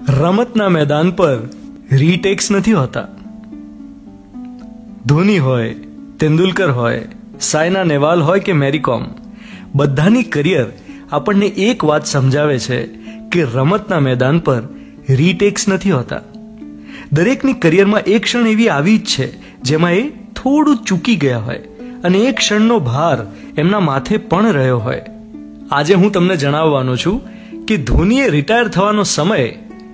રમતના મેદાન પર રીટેક્સ નથી હોતા. ધોની હોય, તેંડુલકર હોય, સાયના નેહવાલ હોય કે મેરી કોમ, બધાની કરિયર આપણને એક વાત સમજાવે છે કે રમતના મેદાન પર રીટેક્સ નથી હોતા. દરેકની કરિયરમાં એક ક્ષણ એવી આવી જ છે જેમાં એ થોડું ચૂકી ગયા હોય અને એ ક્ષણનો ભાર એમના માથે પણ રહ્યો હોય. આજે હું તમને જણાવવાનો છું કે ધોનીએ રિટાયર થવાનો સમય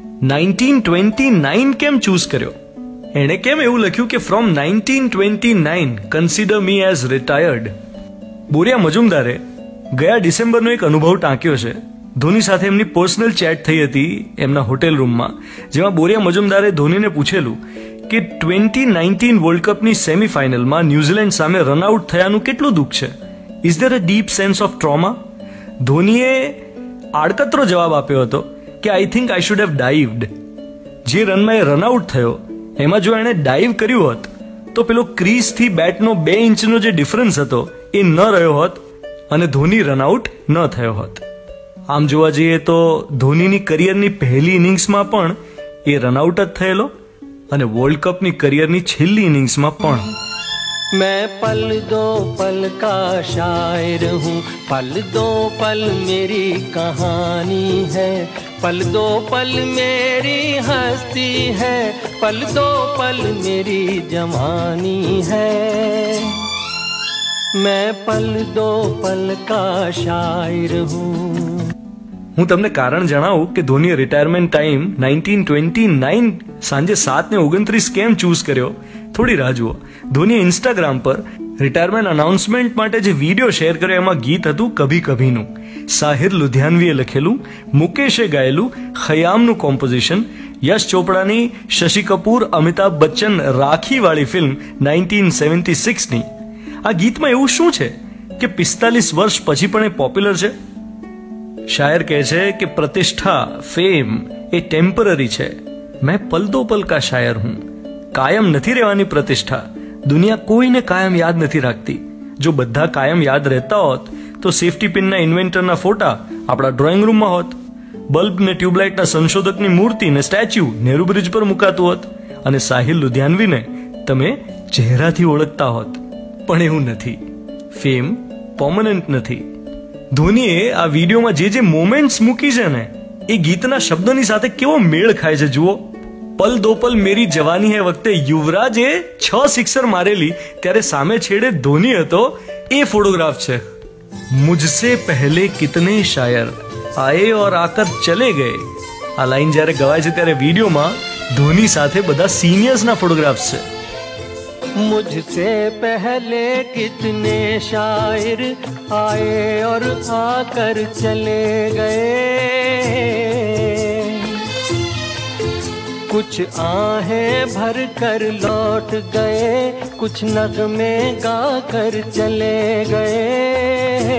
1929 કેમ ચૂઝ કર્યો. એણે કેમ એવું લખ્યું કે from 1929 consider me as retired. Boria મજુમદારે ગયા ડિસેમ્બરનો એક અનુભવ ટાંક્યો છે. ધોની સાથે એમની પર્સનલ ચેટ થઈ હતી એમના હોટેલ રૂમમાં, જેમાં બોરિયા મજુમદારે ધોનીને પૂછેલું કે 2019 વર્લ્ડ કપની સેમીફાઇનલમાં ન્યૂઝીલેન્ડ સામે રનઆઉટ થયાનું કેટલું દુઃખ છે. Is there a deep sense of trauma? ધોનીએ આડકતરો જવાબ આપ્યો હતો કે I think I should have dived. જે રનમાં એ રનઆઉટ થયો એમાં જો એણે ડાઇવ કર્યું હોત તો પેલો ક્રીઝથી બેટનો 2 ઇંચનો જે ડિફરન્સ હતો એ ન રહ્યો હોત અને ધોની રનઆઉટ ન થયો હોત. આમ જોવા જઈએ તો ધોનીની કરિયરની પહેલી ઇનિંગ્સમાં પણ એ રનઆઉટ જ થયેલો અને વર્લ્ડ કપની કરિયરની છેલ્લી ઇનિંગ્સમાં પણ. मैं पल दो पल का शायर हूँ, पल दो पल मेरी कहानी है, पल दो पल मेरी हस्ती है, पल दो पल मेरी जवानी है, मैं पल दो पल का शायर हूँ. હું તમને કારણ જણાવું કે ધોનીએ રિટાયરમેન્ટ ટાઈમ 1929 સાંજે 7:29 કેમ ચૂઝ કર્યો. થોડી રાહ જુઓ. ધોનીએ ઇન્સ્ટાગ્રામ પર રિટાયરમેન્ટ અનાઉન્સમેન્ટ માટે જે વિડીયો શેર કર્યો એમાં ગીત હતું કભી કભીનું. સાહિર લુધિયાનવીએ લખેલું, મુકેશે ગાયેલું, ખયામનું કોમ્પોઝિશન, યશ ચોપડાની શશી કપૂર અમિતાભ બચ્ચન રાખીવાળી ફિલ્મ 1976ની. આ ગીતમાં એવું શું છે કે 45 વર્ષ પછી પણ એ પોપ્યુલર છે? શાયર કહે છે કે પ્રતિષ્ઠા, ફેમ એ ટેમ્પરરી છે. મેં પલ દો પલ કા શાયર હું. કાયમ નથી રહેવાની પ્રતિષ્ઠા. દુનિયા કોઈને કાયમ યાદ નથી રાખતી. જો બધા કાયમ યાદ રહેતા હોત તો સેફ્ટી પિનના ઇન્વેન્ટરના ફોટા આપણા ડ્રોઈંગ રૂમમાં હોત. બલ્બ ને ટ્યુબલાઇટના સંશોધકની મૂર્તિ ને સ્ટેચ્યુ નેહરુ બ્રિજ પર મુકાતું હોત અને સાહિલ લુધિયાનવીને તમે ચહેરાથી ઓળખતા હોત. પણ એવું નથી. ફેમ પરમનન્ટ નથી. ધોનીએ આ વિડીયોમાં જે મોમેન્ટ્સ મૂકી છે ને એ ગીતના શબ્દોની સાથે કેવો મેળ ખાય છે જુઓ. પલ દો પલ મેરી જવાની હે વખતે યુવરાજે 6 સિક્સર મારેલી ત્યારે સામે છેડે ધોની હતો એ ફોટોગ્રાફ છે. મુझसे पहले कितने शायर आए और आकर चले गए. આ લાઈન જ્યારે ગવાય છે ત્યારે વિડીયોમાં ધોની સાથે બધા સિનિયર્સના ફોટોગ્રાફ્સ છે. मुझसे पहले कितने शायर आए और आकर चले गए, कुछ आहें भर कर लौट गए, कुछ नगमे गा कर चले गए,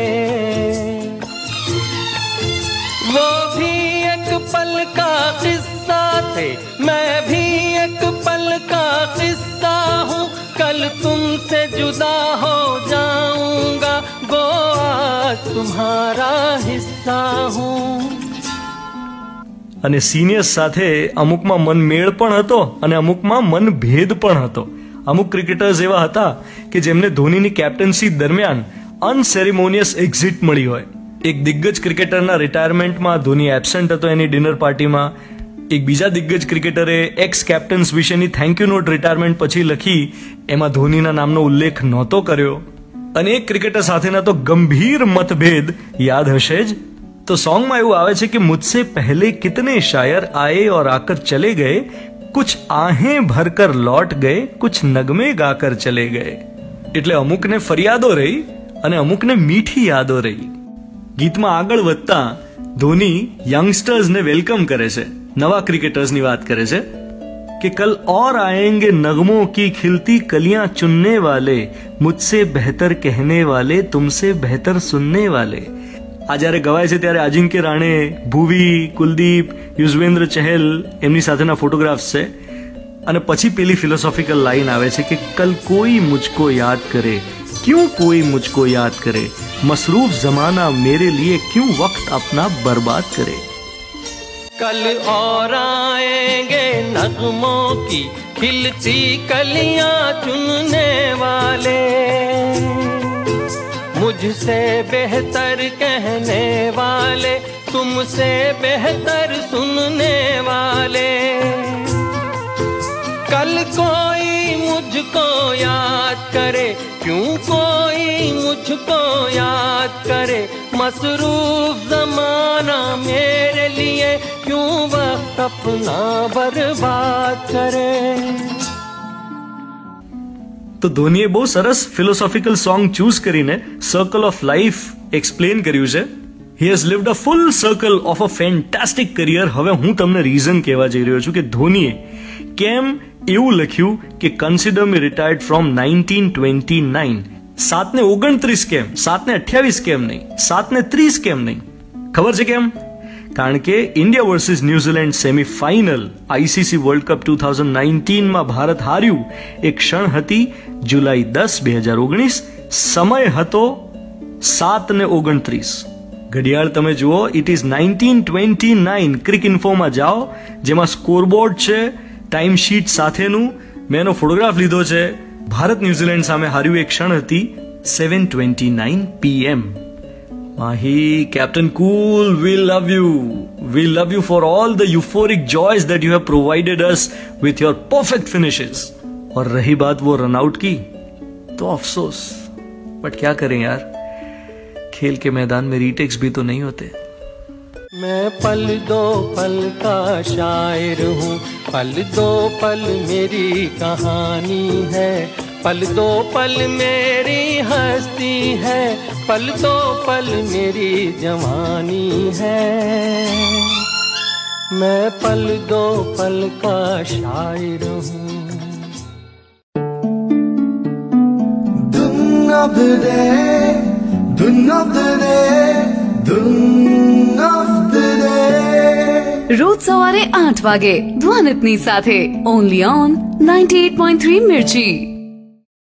वो भी एक पल का किस्सा थे, मैं भी एक पल का किस्सा हूँ, कल तुमसे जुदा हो जाऊंगा, गो आज तुम्हारा हिस्सा हूँ. અને સિનિયર્સ સાથે અમુકમાં મન મેળ પણ હતો અને અમુકમાં મન ભેદ પણ હતો. અમુક ક્રિકેટર્સ એવા હતા કે જેમને ધોનીની કેપ્ટન્સી દરમિયાન અનસેરેમોનિયસ એક્ઝિટ મળી હોય. એક દિગ્ગજ ક્રિકેટરના રિટાયરમેન્ટમાં ધોની એબસેન્ટ હતો એની ડિનર પાર્ટીમાં. એક બીજા દિગ્ગજ ક્રિકેટરે એક્સ કેપ્ટન્સ વિશેની થેન્ક યુ નોટ રિટાયરમેન્ટ પછી લખી, એમાં ધોનીના નામનો ઉલ્લેખ નહોતો કર્યો. અને એક ક્રિકેટર સાથેના તો ગંભીર મતભેદ યાદ હશે જ. तो सॉन्ग में એવું આવે છે કે मुझसे पहले कितने शायर आए और आकर चले गए, कुछ आहें भरकर लौट गए, कुछ नगमे गाकर चले गए. એટલે અમુકને ફરિયાદો રહી અને અમુકને મીઠી યાદો રહી. ગીતમાં આગળ વધતા ધોની યંગસ્ટર્સને વેલકમ કરે છે, નવા ક્રિકેટર્સની વાત કરે છે કે કલ और आएंगे नगमों की खिलती कलियां चुनने वाले, मुझसे बेहतर कहने वाले, तुमसे बेहतर सुनने वाले. આ જ્યારે ગવાય છે ત્યારે અજિંક્ય રાણે, ભુવી, કુલદીપ, યુઝવેન્દ્ર ચહેલ એમની સાથેના ફોટોગ્રાફ્સ છે. અને પછી પેલી ફિલોસોફિકલ લાઈન આવે છે કે કલ કોઈ મુझको याद करे, क्यों कोई मुझको याद करे, मसरूफ जमाना मेरे लिए क्यों वक्त अपना बर्बाद करे. कल और आएंगे नगमों की खिलती कलियां चुनने वाले, मुझसे बेहतर कहने वाले, तुमसे बेहतर सुनने वाले। कल कोई मुझको याद करे, क्यों कोई मुझको याद करे, मसरूफ जमाना मेरे लिए क्यों वक्त अपना बर्बाद करे। તો ધોનીએ બહુ સરસ ફિલોસોફિકલ સોંગ ચૂઝ કરીને સર્કલ ઓફ લાઈફ એક્સપ્લેન કર્યું છે. He has lived a full circle of a fantastic career. હવે હું તમને રીઝન કહેવા જઈ રહ્યો છું કે ધોનીએ કેમ એવું લખ્યું કે કન્સિડર મી રિટાયર્ડ ફ્રોમ 1929. 7:29 કેમ, 7:28 કેમ નહીં, 7:30 કેમ નહીં? ખબર છે કેમ? કારણ કે India versus New Zealand semifinal ICC world cup 2019માં ભારત હાર્યું એ ક્ષણ હતી જુલાઈ 10, 2019. સમય હતો 7:29. ઘડિયાળ તમે જુઓ, ઇટ ઇઝ 1929. ક્રિક ઇન્ફોમાં જાઓ, જેમાં સ્કોરબોર્ડ છે ટાઈમ શીટ સાથેનું. મેં એનો ફોટોગ્રાફ લીધો છે. ભારત ન્યુઝીલેન્ડ સામે હાર્યું એ ક્ષણ હતી 7:29 PM. Mahi, Captain Cool, we love you. We love you for all the euphoric joys that you have provided us with your perfect finishes. और रही बात वो रन आउट की, तो अफसोस, बट क्या करें यार, खेल के मैदान में रीटेक्स भी तो नहीं होते. मैं पल दो पल का शायर हूँ, पल दो पल मेरी कहानी है, पल दो पल मेरी हस्ती है, पल दो पल मेरी जवानी है. मैं पल दो पल का शायर हूँ. धुन of the day, धुन of the day, धुन of the day. रोज सवारे 8 વાગે ધ્વનિતની સાથે ઓનલી ઓન 98.3 મિર્ચી.